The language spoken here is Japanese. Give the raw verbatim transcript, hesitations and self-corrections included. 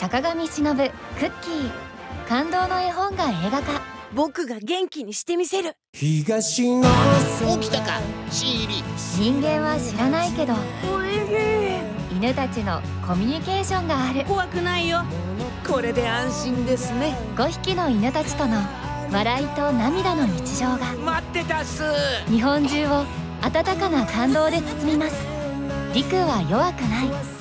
坂上忍、クッキー、感動の絵本が映画化。 僕が元気にしてみせる。 東の起きたか、シーリ。 人間は知らないけど、犬たちのコミュニケーションがある。 怖くないよ。これで安心ですね。 ごひきの犬たちとの笑いと涙の日常が待ってたっす。 日本中を温かな感動で包みます。陸は弱くない。